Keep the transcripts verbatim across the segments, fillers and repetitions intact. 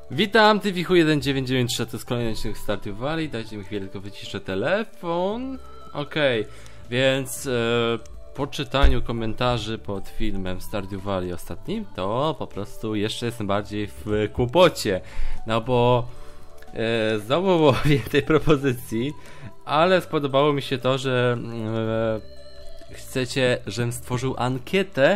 Witam, Tywichu jeden dziewięć dziewięć trzy, to jest kolejny odcinek Stardew Valley. Dajcie mi chwilę, tylko wyciszę telefon. Okej, okay. Więc e, po czytaniu komentarzy pod filmem Stardew Valley ostatnim, to po prostu jeszcze jestem bardziej w kłopocie. No bo e, znowu było tej propozycji, ale spodobało mi się to, że e, chcecie, żebym stworzył ankietę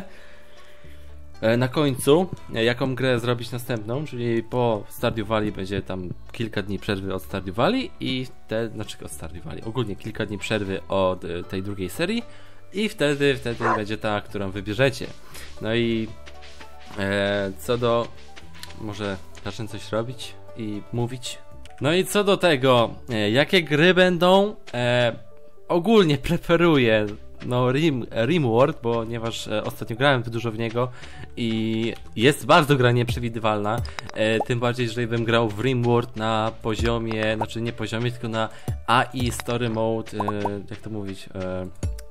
na końcu, jaką grę zrobić następną, czyli po Stardew Valley będzie tam kilka dni przerwy od Stardew Valley i te, znaczy od Stardew Valley, ogólnie kilka dni przerwy od tej drugiej serii i wtedy, wtedy będzie ta, którą wybierzecie. No i e, co do, może zacznę coś robić i mówić. No i co do tego, e, jakie gry będą, e, ogólnie preferuję no Rim, Rimworld, ponieważ e, ostatnio grałem dużo w niego i jest bardzo gra nieprzewidywalna, e, tym bardziej, że bym grał w Rimworld na poziomie, znaczy nie poziomie, tylko na A I Story Mode, e, jak to mówić, e,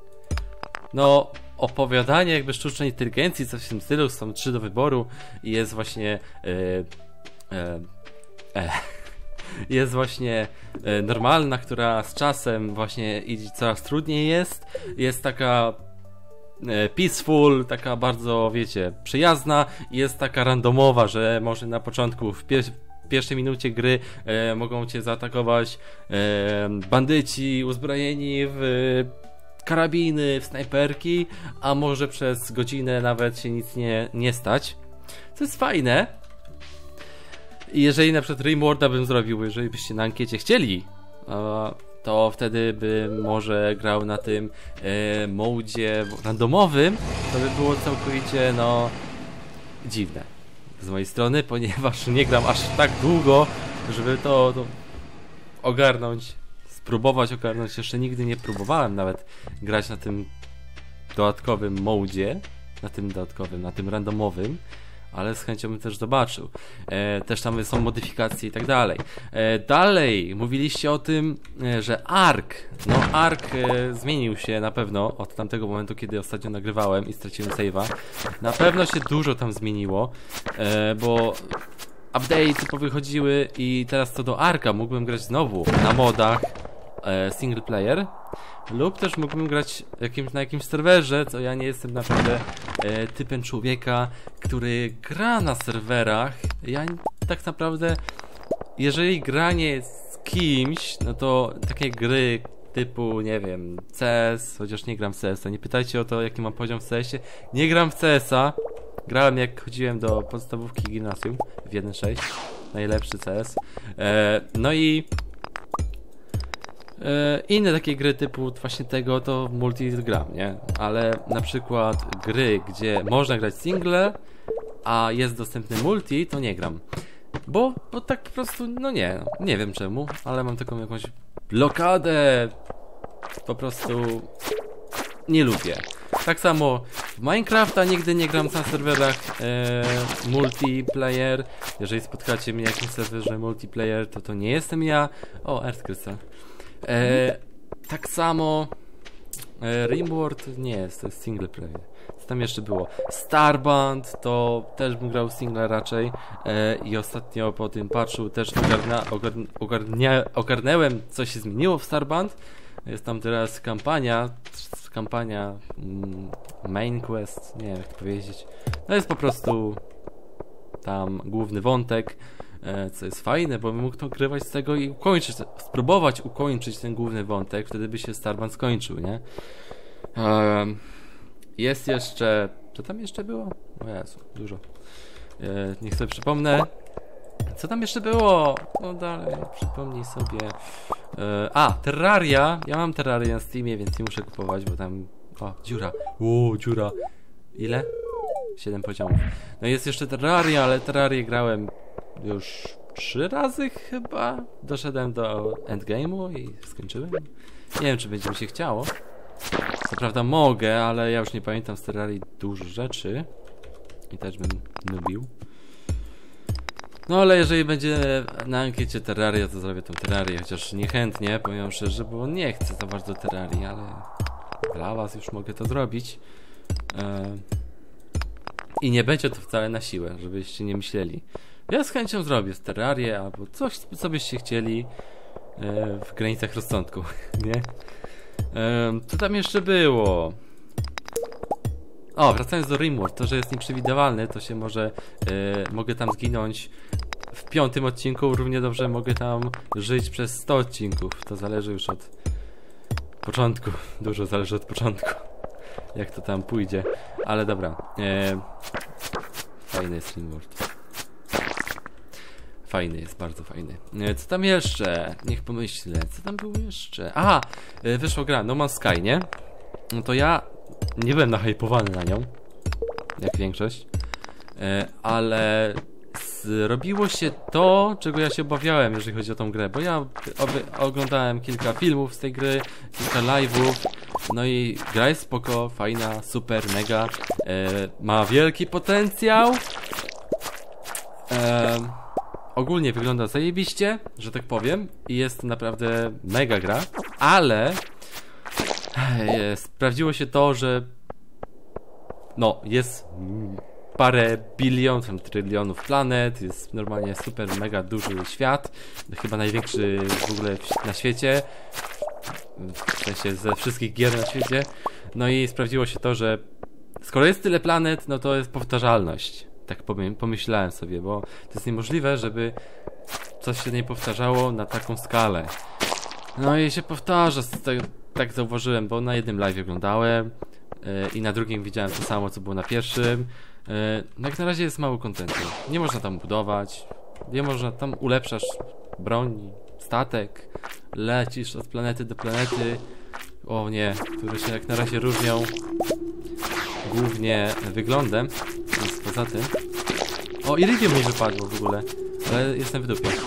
no opowiadanie jakby sztucznej inteligencji, coś w tym stylu, są trzy do wyboru i jest właśnie e, e, e. jest właśnie e, normalna, która z czasem właśnie idzie coraz trudniej jest. Jest taka e, peaceful, taka bardzo, wiecie, przyjazna i jest taka randomowa, że może na początku w, pier w pierwszej minucie gry e, mogą cię zaatakować e, bandyci uzbrojeni w e, karabiny, w snajperki, a może przez godzinę nawet się nic nie, nie stać. Co jest fajne. I jeżeli na przykład Rimworlda bym zrobił, jeżeli byście na ankiecie chcieli, to wtedy bym może grał na tym e, modzie randomowym, to by było całkowicie, no, dziwne z mojej strony, ponieważ nie gram aż tak długo, żeby to, to ogarnąć, spróbować ogarnąć. Jeszcze nigdy nie próbowałem nawet grać na tym dodatkowym modzie, na tym dodatkowym, na tym randomowym, ale z chęcią bym też zobaczył. E, też tam są modyfikacje i tak dalej. E, dalej, mówiliście o tym, e, że Ark, no Ark e, zmienił się na pewno od tamtego momentu, kiedy ostatnio nagrywałem i straciłem save'a. Na pewno się dużo tam zmieniło, e, bo update'y powychodziły i teraz co do Arka mógłbym grać znowu na modach e, single player. Lub też mógłbym grać jakimś, na jakimś serwerze, co ja nie jestem naprawdę e, typem człowieka, który gra na serwerach. Ja tak naprawdę, jeżeli granie z kimś, no to takie gry typu, nie wiem, C S, chociaż nie gram w C S a, nie pytajcie o to, jaki mam poziom w C S ie. Nie gram w C S a, grałem jak chodziłem do podstawówki gimnazjum w jeden sześć, najlepszy C S. E, no i inne takie gry typu właśnie tego to multi gram, nie? Ale na przykład gry, gdzie można grać single, a jest dostępny multi, to nie gram. Bo, bo tak po prostu, no nie, nie wiem czemu, ale mam taką jakąś blokadę. Po prostu nie lubię. Tak samo w Minecrafta nigdy nie gram na serwerach e, multiplayer. Jeżeli spotkacie mnie na jakimś serwerze multiplayer, to to nie jestem ja. O, Earth Crystal. E, tak samo e, Rimworld nie jest, to jest single player. Co tam jeszcze było? Starband, to też bym grał single raczej e, i ostatnio po tym patchu też ogarnia, ogarnia, ogarnia, ogarnęłem, co się zmieniło w Starband. Jest tam teraz kampania, kampania mm, main quest, nie wiem jak to powiedzieć. No jest po prostu tam główny wątek, co jest fajne, bo bym mógł to grywać z tego i ukończyć, spróbować ukończyć ten główny wątek, wtedy by się Starband skończył, nie? Um, jest jeszcze... Co tam jeszcze było? O Jezu, dużo. E, niech sobie przypomnę. Co tam jeszcze było? No dalej, przypomnij sobie. E, a, Terraria. Ja mam Terraria na Steamie, więc nie muszę kupować, bo tam... O, dziura. O, dziura. Ile? siedem poziomów. No jest jeszcze Terraria, ale Terrarię grałem już trzy razy chyba. Doszedłem do endgame'u i skończyłem. Nie wiem, czy będzie mi się chciało. Co prawda mogę, ale ja już nie pamiętam z Terrarii dużo rzeczy. I też bym lubił. No ale jeżeli będzie na ankiecie Terraria, to zrobię tą Terrarię. Chociaż niechętnie, powiem szczerze, bo nie chcę za bardzo Terrarii, ale dla was już mogę to zrobić. Eee... I nie będzie to wcale na siłę, żebyście nie myśleli. Ja z chęcią zrobię Terrarię albo coś, co byście chcieli e, w granicach rozsądku, nie? E, co tam jeszcze było? O, wracając do Rimworld, to, że jest nieprzewidywalny, to się może e, mogę tam zginąć w piątym odcinku, równie dobrze mogę tam żyć przez sto odcinków. To zależy już od początku, dużo zależy od początku, jak to tam pójdzie, ale dobra. E, fajny jest Rimworld. Fajny jest, bardzo fajny. E, co tam jeszcze? Niech pomyślę, co tam było jeszcze? Aha, e, wyszła gra No Man's Sky, nie? No to ja nie byłem nahypowany na nią, jak większość, e, ale zrobiło się to, czego ja się obawiałem, jeżeli chodzi o tą grę, bo ja oglądałem kilka filmów z tej gry, kilka live'ów, no i gra jest spoko, fajna, super, mega, e, ma wielki potencjał, e, ogólnie wygląda zajebiście, że tak powiem, i jest naprawdę mega gra, ale e, sprawdziło się to, że no, jest parę bilionów, trylionów planet, jest normalnie super, mega duży świat, chyba największy w ogóle na świecie, w sensie ze wszystkich gier na świecie. No i sprawdziło się to, że skoro jest tyle planet, no to jest powtarzalność. Tak pomyślałem sobie, bo to jest niemożliwe, żeby coś się nie powtarzało na taką skalę. No i się powtarza, tak, tak zauważyłem, bo na jednym live oglądałem yy, i na drugim widziałem to samo, co było na pierwszym. No jak na razie jest mało kontentu. Nie można tam budować, nie można tam ulepszasz broń, statek, lecisz od planety do planety. O nie, które się jak na razie różnią głównie wyglądem, więc poza tym. O, iridium mi wypadło w ogóle, ale jestem w dupie.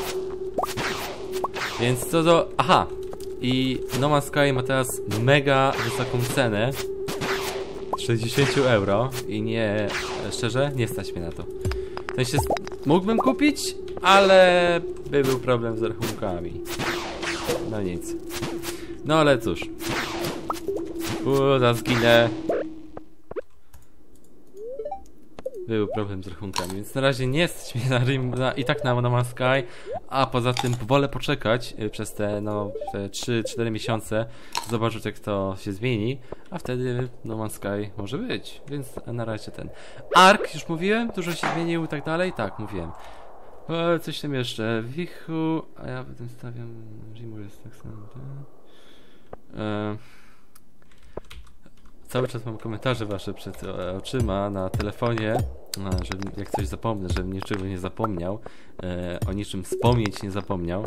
Więc co do... Aha! I No Man's Sky ma teraz mega wysoką cenę sześćdziesiąt euro i nie, szczerze, nie stać mnie na to. W sensie mógłbym kupić, ale by był problem z rachunkami. No nic. No ale cóż. Uuu, zginę. Był problem z rachunkami, więc na razie nie stać mnie na Rim, na, i tak na No Man's Sky, a poza tym wolę poczekać y, przez te no te trzy cztery miesiące, zobaczyć jak to się zmieni, a wtedy No Man's Sky może być, więc na razie ten. Ark, już mówiłem, dużo się zmienił i tak dalej, tak, mówiłem. E, coś tam jeszcze, Wichu, a ja potem stawiam, Rimu jest tak samo, tak? E, Cały czas mam komentarze wasze przed oczyma na telefonie, że jak coś zapomnę, żebym niczego nie zapomniał, e, o niczym wspomnieć nie zapomniał.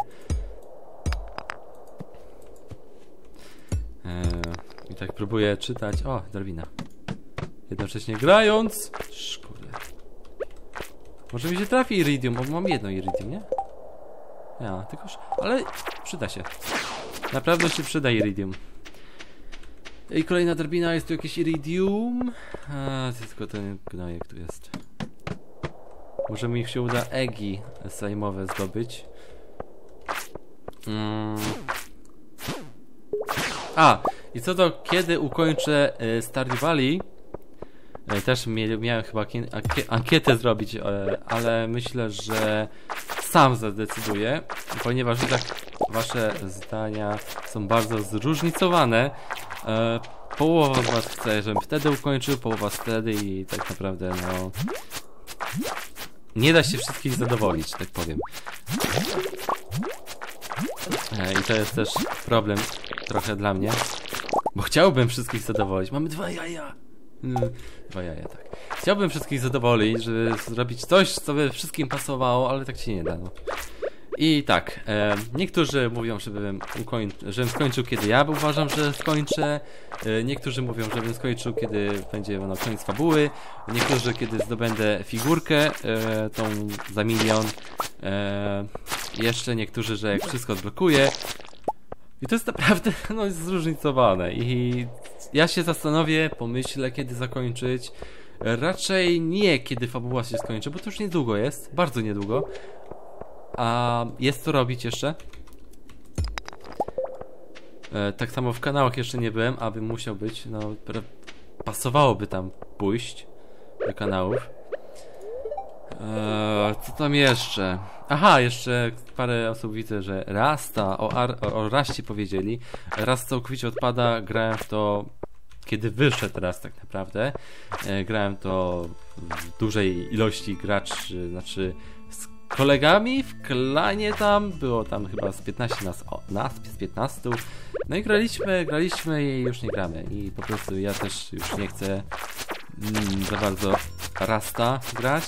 E, I tak próbuję czytać. O, drabina. Jednocześnie grając. Szkurde. Może mi się trafi iridium, bo mam jedno iridium, nie? Ja, tylkoż. Ale przyda się. Naprawdę się przyda iridium. I kolejna drabina, jest tu jakieś iridium. A, to tylko ten gnojek tu jest. Może mi się uda egi slajmowe zdobyć. Mm. A, i co do kiedy ukończę y, Stardew Valley, y, też mia miałem chyba ankietę zrobić, y, ale myślę, że sam zadecyduję, ponieważ i tak wasze zdania są bardzo zróżnicowane. E, połowa z was chce, żebym wtedy ukończył, połowa wtedy i tak naprawdę no nie da się wszystkich zadowolić, tak powiem. E, I to jest też problem trochę dla mnie, bo chciałbym wszystkich zadowolić. Mamy dwa jaja. Mm, dwa jaja, tak. Chciałbym wszystkich zadowolić, żeby zrobić coś, co by wszystkim pasowało, ale tak się nie da. No. I tak, e, niektórzy mówią, żebym, żebym skończył, kiedy ja uważam, że skończę. E, niektórzy mówią, żebym skończył, kiedy będzie no, koniec fabuły. Niektórzy, kiedy zdobędę figurkę, e, tą za milion. E, jeszcze niektórzy, że jak wszystko odblokuję. I to jest naprawdę no, zróżnicowane. I ja się zastanowię, pomyślę, kiedy zakończyć. Raczej nie, kiedy fabuła się skończy, bo to już niedługo jest, bardzo niedługo. A jest co robić jeszcze. E, tak samo w kanałach jeszcze nie byłem, aby musiał być, no pasowałoby tam pójść do kanałów. Eee, co tam jeszcze? Aha, jeszcze parę osób widzę, że Rasta, o, Ar o, o Raście powiedzieli. Rast całkowicie odpada, grałem w to kiedy wyszedł raz tak naprawdę. E, grałem to w dużej ilości graczy, znaczy z kolegami w klanie tam, było tam chyba z piętnaście nas, o, nas z piętnastu. No i graliśmy, graliśmy i już nie gramy. I po prostu ja też już nie chcę mm, za bardzo Rasta grać.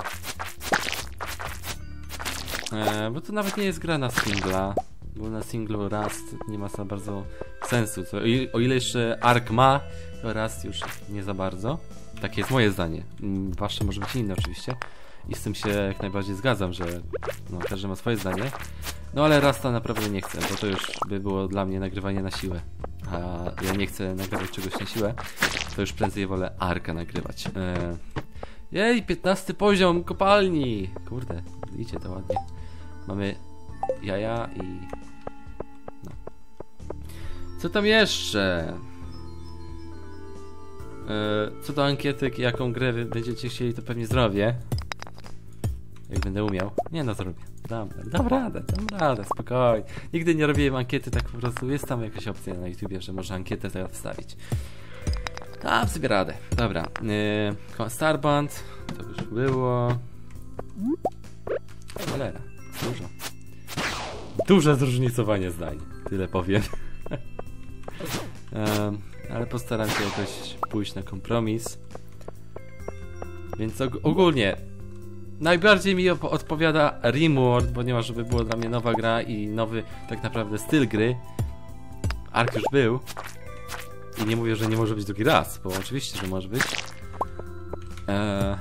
E, bo to nawet nie jest gra na singla, bo na singlu Rust nie ma za bardzo sensu. To, o ile jeszcze Ark ma, to Rust już nie za bardzo. Takie jest moje zdanie. Wasze może być inne oczywiście. I z tym się jak najbardziej zgadzam, że no, każdy ma swoje zdanie. No ale Rusta naprawdę nie chcę, bo to już by było dla mnie nagrywanie na siłę. A ja nie chcę nagrywać czegoś na siłę. To już prędzej wolę Arka nagrywać. E, jej, piętnasty poziom kopalni! Kurde, idzie to ładnie. Mamy jaja i... no. Co tam jeszcze? E, co do ankiety, jaką grę wy będziecie chcieli, to pewnie zrobię. Jak będę umiał. Nie no, zrobię. Dam, dam radę, dam radę, spokojnie. Nigdy nie robiłem ankiety, tak po prostu jest tam jakaś opcja na YouTubie, że można ankietę teraz wstawić. Dam sobie radę. Dobra. Yy, Starband. To już było. Cholera. Dużo. Duże zróżnicowanie zdań. Tyle powiem. yy, ale postaram się jakoś pójść na kompromis. Więc og ogólnie najbardziej mi odpowiada Rimworld, ponieważ żeby było dla mnie nowa gra i nowy tak naprawdę styl gry. Ark już był. I nie mówię, że nie może być drugi raz, bo oczywiście, że może być. Eee...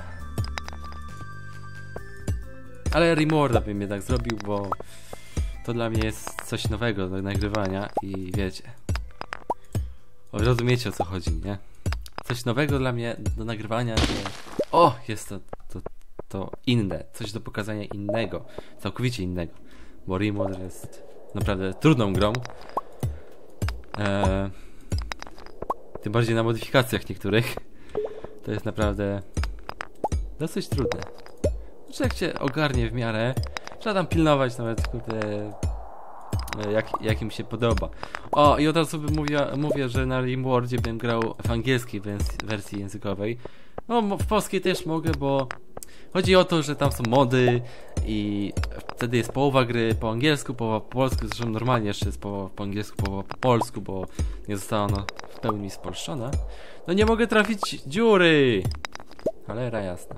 Ale Rimworlda bym jednak zrobił, bo to dla mnie jest coś nowego do nagrywania i wiecie. Rozumiecie, o co chodzi, nie? Coś nowego dla mnie do nagrywania, że... O! Jest to, to, to inne, coś do pokazania innego, całkowicie innego. Bo Rimworld jest naprawdę trudną grą. Eee... Tym bardziej na modyfikacjach niektórych. To jest naprawdę dosyć trudne. Znaczy jak się ogarnie w miarę, trzeba tam pilnować nawet, kurde, jak, jak im się podoba. O, i od razu bym mówiła, mówię, że na Rimworldzie bym grał w angielskiej wersji, wersji językowej. No, w polskiej też mogę, bo chodzi o to, że tam są mody i wtedy jest połowa gry po angielsku, połowa po polsku. Zresztą normalnie jeszcze jest połowa po angielsku, połowa po polsku, bo nie została ona w pełni spolszczona. No nie mogę trafić dziury! Cholera jasna.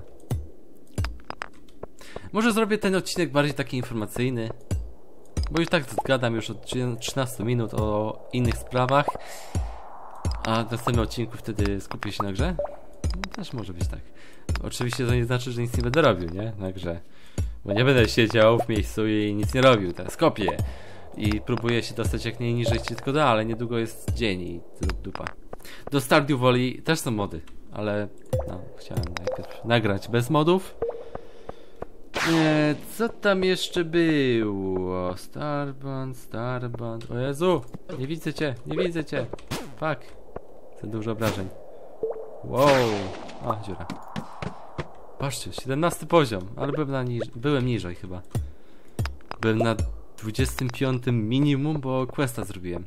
Może zrobię ten odcinek bardziej taki informacyjny, bo już tak gadam już od trzynastu minut o innych sprawach, a w następnym odcinku wtedy skupię się na grze. Też może być tak. Oczywiście to nie znaczy, że nic nie będę robił, nie? Na grze. Bo nie będę siedział w miejscu i nic nie robił. Teraz kopię. I próbuję się dostać jak najniżej się tylko da, ale niedługo jest dzień i dupa. Do Stardew Valley też są mody, ale no, chciałem najpierw nagrać bez modów. Nie, co tam jeszcze było? Starband, Starband. O Jezu! Nie widzę cię, nie widzę cię. Fuck. Za dużo obrażeń. Wow. A, dziura. Patrzcie, siedemnasty poziom, ale byłem, na niż byłem niżej chyba. Byłem na dwudziestym piątym minimum, bo questa zrobiłem.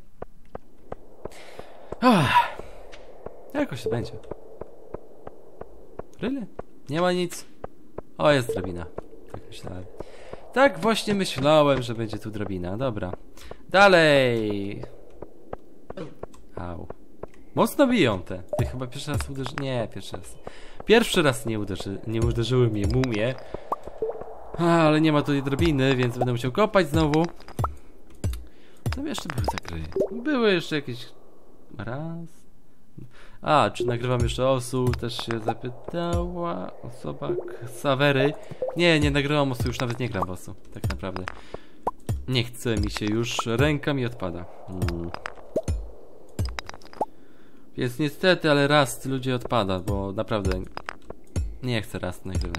Ah. Jakoś to będzie. Really? Nie ma nic. O, jest drabina. Tak myślałem. Tak właśnie myślałem, że będzie tu drabina. Dobra. Dalej. Au. Mocno biją te. Ty chyba pierwszy raz uderzy... Nie, pierwszy raz. Pierwszy raz nie, uderzy... nie uderzyły mnie mumie. A, ale nie ma tutaj drabiny, więc będę musiał kopać znowu. Co jeszcze były za gry? Były jeszcze jakieś... Raz... A, czy nagrywam jeszcze Osu? Też się zapytała osoba Sawery. Nie, nie nagrywam Osu, już nawet nie gram w Osu. Tak naprawdę. Nie chce mi się już, ręka mi odpada. Hmm. Więc niestety, ale Rust ludzie odpada, bo naprawdę nie chcę Rust nagrywać.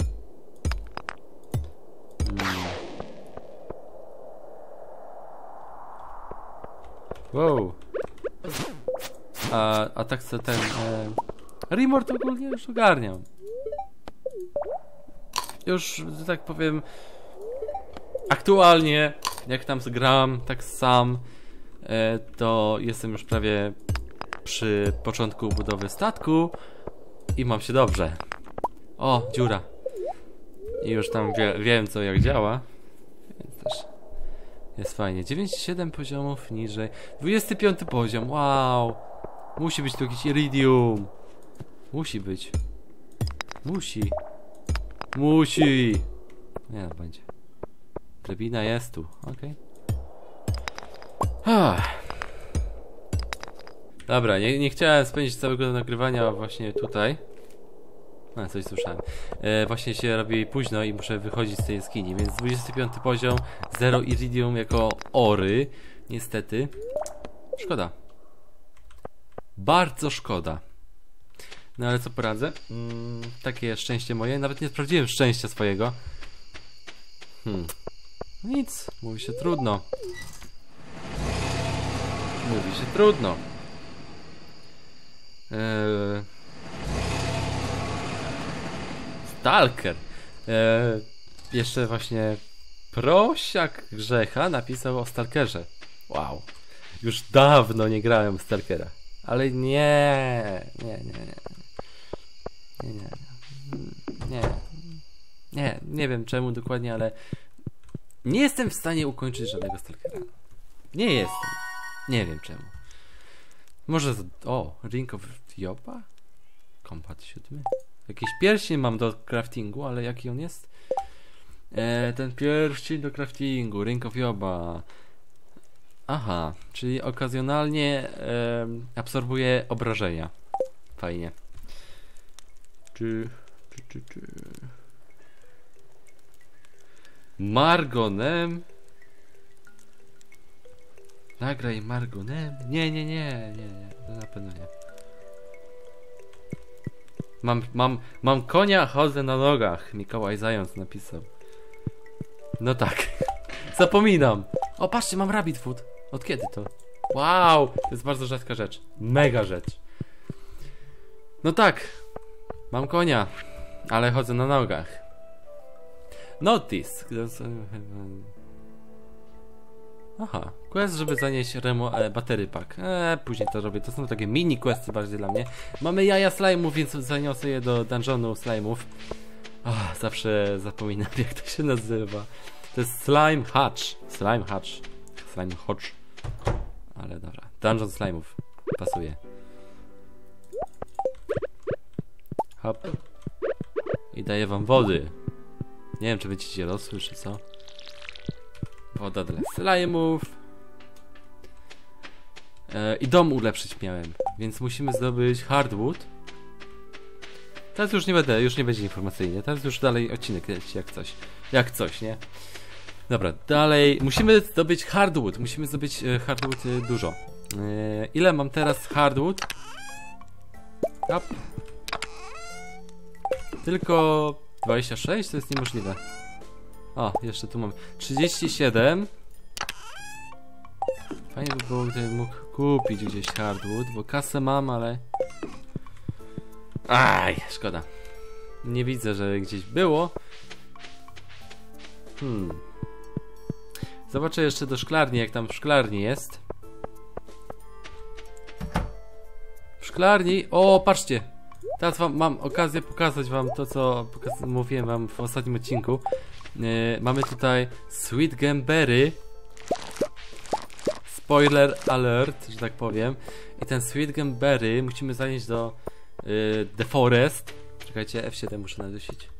Hmm. Wow. A, a tak co ten... E, Rimworld ogólnie już ogarniam. już, że tak powiem, aktualnie, jak tam zgram, tak sam, e, to jestem już prawie przy początku budowy statku i mam się dobrze. O, dziura. I już tam wie, wiem, co jak działa, więc też jest fajnie. dziewięćdziesiąt siedem poziomów niżej. dwudziesty piąty poziom, wow. Musi być tu jakiś iridium. Musi być. Musi. Musi. Nie, no będzie. Drabina jest tu, okej. Okay. Dobra, nie, nie chciałem spędzić całego nagrywania właśnie tutaj. No, coś słyszałem. E, właśnie się robi późno i muszę wychodzić z tej jaskini, więc dwudziesty piąty poziom, zero iridium jako ory. Niestety. Szkoda. Bardzo szkoda. No ale co poradzę? Mm, takie szczęście moje. Nawet nie sprawdziłem szczęścia swojego. Hmm. Nic. Mówi się trudno. Mówi się trudno. Eee... Stalker. Eee... Jeszcze właśnie Prosiak Grzecha napisał o Stalkerze. Wow. Już dawno nie grałem w Stalkera. Ale nie, nie, nie, nie. Nie, nie, nie. Nie, nie wiem czemu dokładnie, ale nie jestem w stanie ukończyć żadnego Stalkera. Nie jestem. Nie wiem czemu. Może z... O, Ring of Joba? Kompat siódmy. Jakiś pierścień mam do craftingu, ale jaki on jest? E, ten pierścień do craftingu, Ring of Joba. Aha, czyli okazjonalnie e, absorbuje obrażenia. Fajnie. Czy, czy, czy, czy. Margonem. Nagraj Margonem. Nie, nie, nie, nie, nie. To na pewno nie. Mam, mam, mam konia, chodzę na nogach. Mikołaj Zając napisał. No tak. Zapominam. O, patrzcie, mam rabbit food. Od kiedy to? Wow, to jest bardzo rzadka rzecz. Mega rzecz. No tak. Mam konia, ale chodzę na nogach. Notice. Aha, quest, żeby zanieść remo, e, battery pack. E, później to robię. To są takie mini questy bardziej dla mnie. Mamy jaja slime'ów, więc zaniosę je do dungeonu slime'ów. Oh, zawsze zapominam, jak to się nazywa. To jest slime hatch. Slime hatch. Slime hatch. Ale dobra. Dungeon slime'ów. Pasuje. Hop. I daję wam wody. Nie wiem, czy będziecie rosły, czy co. Woda dla slime'ów. E, I dom ulepszyć miałem. Więc musimy zdobyć hardwood. Teraz już nie będę, już nie będzie informacyjnie. Teraz już dalej odcinek leci, jak coś. Jak coś, nie? Dobra, dalej. Musimy zdobyć hardwood. Musimy zdobyć e, hardwood e, dużo. E, ile mam teraz hardwood? Hop. Tylko dwadzieścia sześć? To jest niemożliwe. O, jeszcze tu mam trzydzieści siedem. Fajnie by było, gdybym mógł kupić gdzieś hardwood, bo kasę mam, ale... Aj, szkoda. Nie widzę, że gdzieś było. Hmm. Zobaczę jeszcze do szklarni, jak tam w szklarni jest. W szklarni... O, patrzcie! Teraz wam mam okazję pokazać wam to, co pokaz mówiłem wam w ostatnim odcinku. Yy, mamy tutaj Sweet Gemberry. Spoiler alert, że tak powiem. I ten Sweet Gemberry musimy zanieść do yy, The Forest. Czekajcie, F siedem muszę nadusić.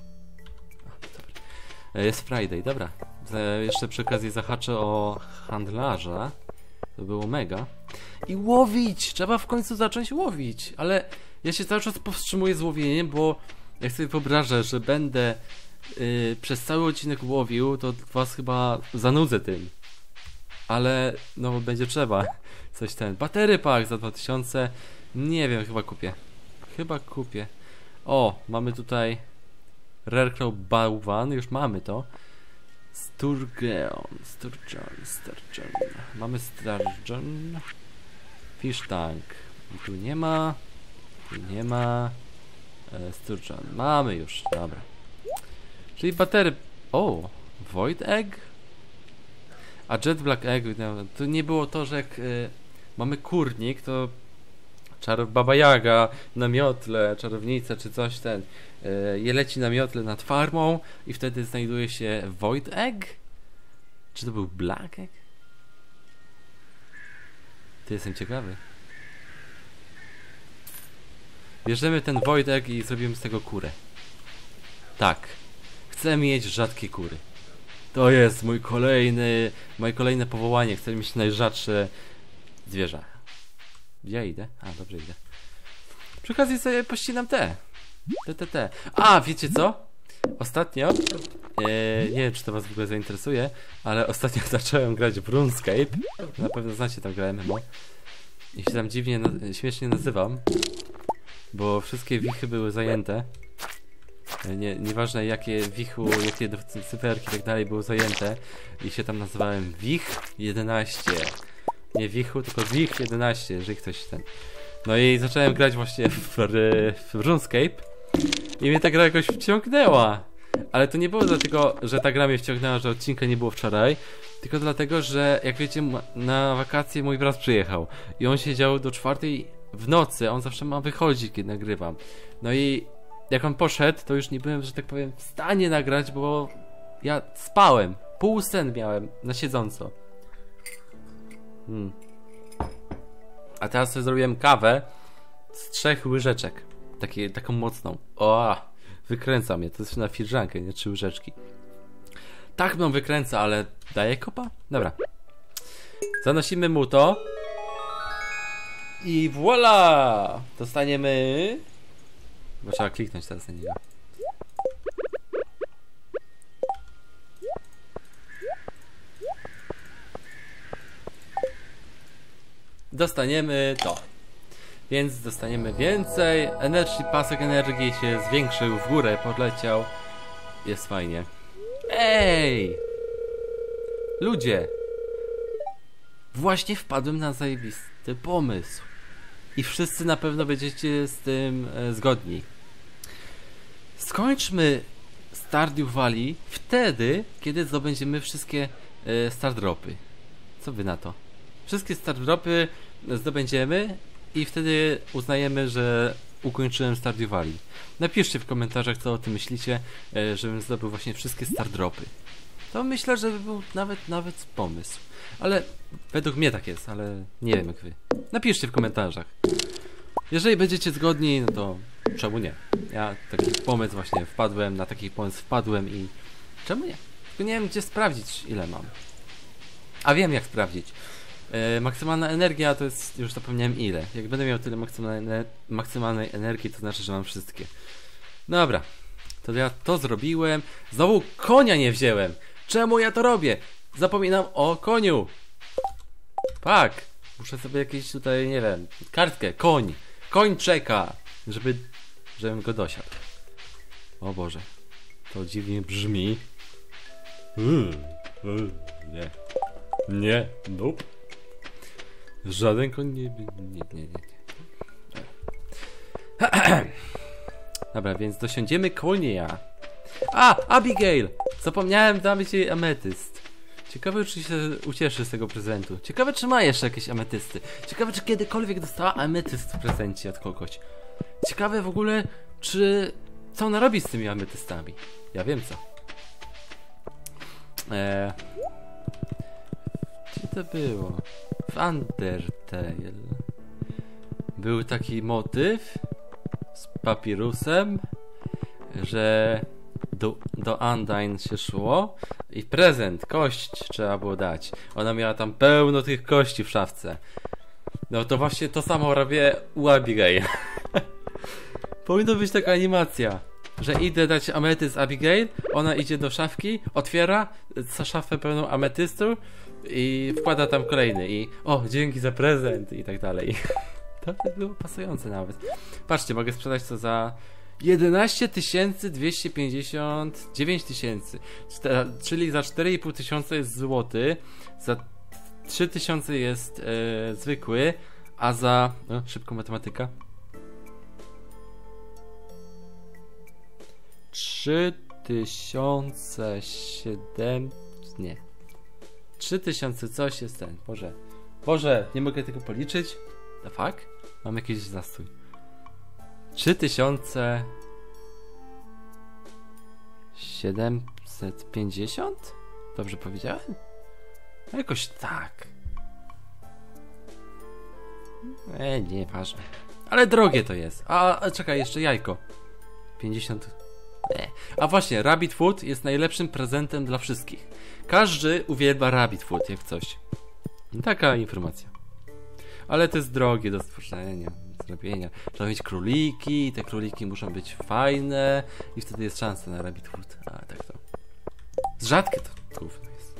Yy, jest Friday, dobra. Z, jeszcze przy okazji zahaczę o handlarza. To było mega. I łowić! Trzeba w końcu zacząć łowić. Ale ja się cały czas powstrzymuję z łowieniem, bo jak sobie wyobrażę, że będę yy, przez cały odcinek łowił, to was chyba zanudzę tym. Ale no będzie trzeba. Coś ten. Battery pack za dwa tysiące. Nie wiem, chyba kupię. Chyba kupię. O, mamy tutaj Rarecrow bałwan. Już mamy to. Sturgeon. Sturgeon. Sturgeon. Mamy Sturgeon. Fish tank. I tu nie ma. Tu nie ma. E, Sturgeon. Mamy już. Dobra. Czyli batery... O! Void Egg? A Jet Black Egg... No, to nie było to, że jak y, mamy kurnik, to... Czar Baba Jaga na miotle, czarownica czy coś ten... Y, je leci na miotle nad farmą i wtedy znajduje się Void Egg? Czy to był Black Egg? To jestem ciekawy. Bierzemy ten Void Egg i zrobimy z tego kurę. Tak. Chcę mieć rzadkie kury. To jest mój kolejny, moje kolejne powołanie. Chcę mieć najrzadsze zwierzę. Gdzie ja idę? A, dobrze idę. Przy okazji sobie pościnam te. Te, te, te. A, wiecie co? Ostatnio, e, nie wiem czy to was w ogóle zainteresuje, ale ostatnio zacząłem grać w RuneScape. Na pewno znacie tam grę M M O. I się tam dziwnie, na, śmiesznie nazywam. Bo wszystkie wichy były zajęte. Nie, nieważne jakie wichu, jakie cyferki i tak dalej były zajęte. I się tam nazywałem Wich jedenaście. Nie wichu, tylko Wich jedenaście, jeżeli ktoś ten. No i zacząłem grać właśnie w, w RuneScape. I mnie ta gra jakoś wciągnęła. Ale to nie było dlatego, że ta gra mnie wciągnęła, że odcinka nie było wczoraj. Tylko dlatego, że jak wiecie, na wakacje mój brat przyjechał. I on siedział do czwartej w nocy. On zawsze ma wychodzić, kiedy nagrywam. No i jak on poszedł, to już nie byłem, że tak powiem, w stanie nagrać, bo ja spałem. Pół sen miałem na siedząco. Hmm. A teraz sobie zrobiłem kawę z trzech łyżeczek. Takie, taką mocną. O, wykręca mnie. To jest na filiżankę, nie trzy łyżeczki. Tak mną wykręca, ale daje kopa? Dobra. Zanosimy mu to. I voila! Dostaniemy... Bo trzeba kliknąć teraz na niego. Dostaniemy to. Więc dostaniemy więcej energii, pasek energii się zwiększył, w górę podleciał. Jest fajnie. Ej! Ludzie! Właśnie wpadłem na zajebisty pomysł. I wszyscy na pewno będziecie z tym e, zgodni. Skończmy Stardew Valley wtedy, kiedy zdobędziemy wszystkie e, Stardropy. Co wy na to? Wszystkie Stardropy zdobędziemy i wtedy uznajemy, że ukończyłem Stardew Valley. Napiszcie w komentarzach, co o tym myślicie, e, żebym zdobył właśnie wszystkie Stardropy. To myślę, że by był nawet, nawet pomysł. Ale według mnie tak jest, ale nie wiem jak wy. Napiszcie w komentarzach. Jeżeli będziecie zgodni, no to czemu nie? Ja taki pomysł właśnie wpadłem, na taki pomysł wpadłem i czemu nie? Tylko nie wiem gdzie sprawdzić ile mam. A wiem jak sprawdzić. Yy, maksymalna energia to jest, już zapomniałem ile. Jak będę miał tyle maksymalnej, maksymalnej energii, to znaczy, że mam wszystkie. Dobra, to ja to zrobiłem. Znowu konia nie wziąłem. Czemu ja to robię? Zapominam o koniu. Tak, muszę sobie jakieś tutaj, nie wiem, kartkę, koń. Koń czeka, żeby, żebym go dosiadł. O Boże, to dziwnie brzmi. Mm, mm, nie, nie, nope. Żaden koń nie, nie, nie, nie, nie. Dobra, więc dosiądziemy konia. A, Abigail! Zapomniałem dać jej ametyst. Ciekawe, czy się ucieszy z tego prezentu. Ciekawe, czy ma jeszcze jakieś ametysty. Ciekawe, czy kiedykolwiek dostała ametyst w prezencie od kogoś. Ciekawe w ogóle, czy... co ona robi z tymi ametystami. Ja wiem co. Eee... Gdzie to było? W Undertale. Był taki motyw z papirusem, że do, do Undyne się szło i prezent, kość trzeba było dać. Ona miała tam pełno tych kości w szafce. No to właśnie to samo robię u Abigail. Powinna być taka animacja, że idę dać ametyst Abigail, ona idzie do szafki, otwiera szafę pełną ametystu i wkłada tam kolejny i o, dzięki za prezent i tak dalej. To by było pasujące nawet. Patrzcie, mogę sprzedać to za jedenaście tysięcy dwieście pięćdziesiąt dziewięć tysięcy, czyli za cztery i pół tysiąca jest złoty, za trzy tysiące jest e, zwykły, a za... O, szybko matematyka. trzy tysiące siedem... Nie. trzy tysiące coś jest ten. Boże. Boże, nie mogę tego policzyć? The fuck? Mam jakiś zastój. trzy tysiące siedemset pięćdziesiąt? Dobrze powiedziałem? No jakoś tak. E, nie, ważne. Ale drogie to jest. A, a czekaj, jeszcze jajko. pięćdziesiąt... E. A właśnie, Rabbit Food jest najlepszym prezentem dla wszystkich. Każdy uwielbia Rabbit Food, jak coś. Taka informacja. Ale to jest drogie do stworzenia, zrobienia. Trzeba mieć króliki, te króliki muszą być fajne i wtedy jest szansa na Rabbit Food. A tak to. Rzadkie to gówno jest.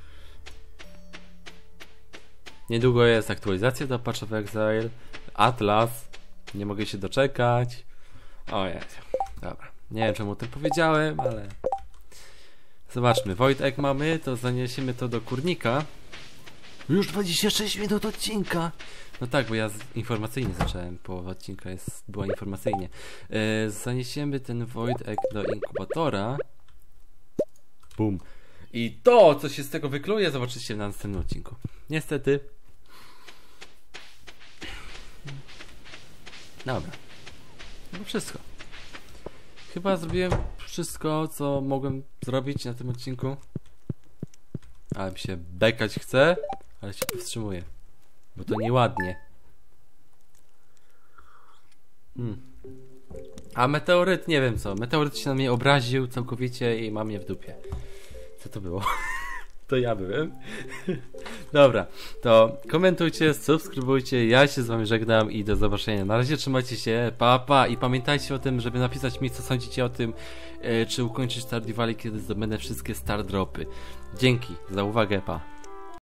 Niedługo jest aktualizacja do Path of Exile. Atlas. Nie mogę się doczekać. O Jezu. Dobra. Nie wiem czemu o tym powiedziałem, ale... Zobaczmy. Wojtek mamy, to zaniesiemy to do kurnika. Już dwadzieścia sześć minut odcinka. No tak, bo ja z, informacyjnie zacząłem. Połowa odcinka jest, była informacyjnie. Yy, zaniesiemy ten Wojtek do inkubatora. Bum. I to, co się z tego wykluje, zobaczycie na następnym odcinku. Niestety. Dobra. To wszystko. Chyba zrobiłem wszystko, co mogłem zrobić na tym odcinku. Ale mi się bekać chce, ale się powstrzymuję. Bo to nieładnie. Hmm. A meteoryt, nie wiem co. Meteoryt się na mnie obraził całkowicie i ma mnie w dupie. Co to było? To ja byłem. Dobra, to komentujcie, subskrybujcie, ja się z wami żegnam i do zobaczenia. Na razie trzymajcie się, pa pa i pamiętajcie o tym, żeby napisać mi, co sądzicie o tym, e, czy ukończyć Stardew Valley, kiedy zdobędę wszystkie Star Dropy. Dzięki za uwagę, pa.